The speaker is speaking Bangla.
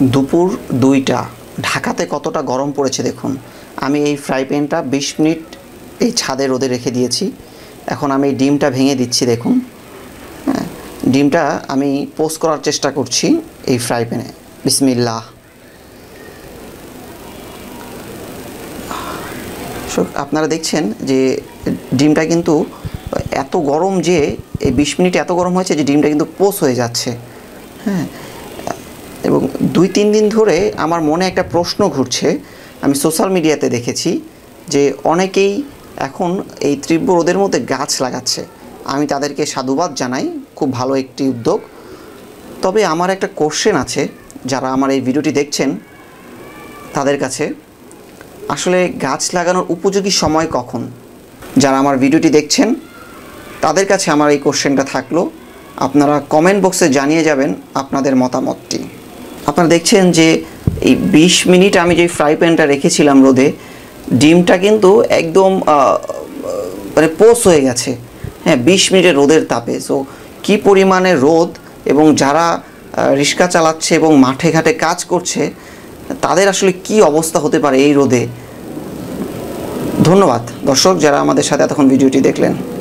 দুপুর 2টা, ঢাকাতে কতটা গরম পড়েছে দেখুন। আমি এই ফ্রাই প্যানটা 20 মিনিট এই ছাদে রোদে রেখে দিয়েছি। এখন আমি এই ডিমটা ভেঙে দিচ্ছি দেখুন। হ্যাঁ, ডিমটা আমি পোস্ট করার চেষ্টা করছি এই ফ্রাই প্যানে। বিসমিল্লাহ। আপনারা দেখছেন যে ডিমটা কিন্তু এত গরম যে এই 20 মিনিট এত গরম হয়েছে যে ডিমটা কিন্তু পোস্ট হয়ে যাচ্ছে। হ্যাঁ, এবং 2-3 দিন ধরে আমার মনে একটা প্রশ্ন ঘুরছে। আমি সোশ্যাল মিডিয়াতে দেখেছি যে অনেকেই এখন এই তীব্র রোদের মধ্যে গাছ লাগাচ্ছে। আমি তাদেরকে সাধুবাদ জানাই, খুব ভালো একটি উদ্যোগ। তবে আমার একটা কোশ্চেন আছে যারা আমার এই ভিডিওটি দেখছেন তাদের কাছে, আসলে গাছ লাগানোর উপযোগী সময় কখন? যারা আমার ভিডিওটি দেখছেন তাদের কাছে আমার এই কোশ্চেনটা থাকলো, আপনারা কমেন্ট বক্সে জানিয়ে যাবেন আপনাদের মতামতটি। আপনারা দেখছেন যে এই 20 মিনিট আমি যে ফ্রাই প্যানটা রেখেছিলাম রোদে, ডিমটা কিন্তু একদম মানে পোস্ট হয়ে গেছে। হ্যাঁ, 20 মিনিটের রোদের তাপে। সো কী পরিমাণে রোদ, এবং যারা রিক্সা চালাচ্ছে এবং মাঠে ঘাটে কাজ করছে তাদের আসলে কি অবস্থা হতে পারে এই রোদে। ধন্যবাদ দর্শক যারা আমাদের সাথে এতক্ষণ ভিডিওটি দেখলেন।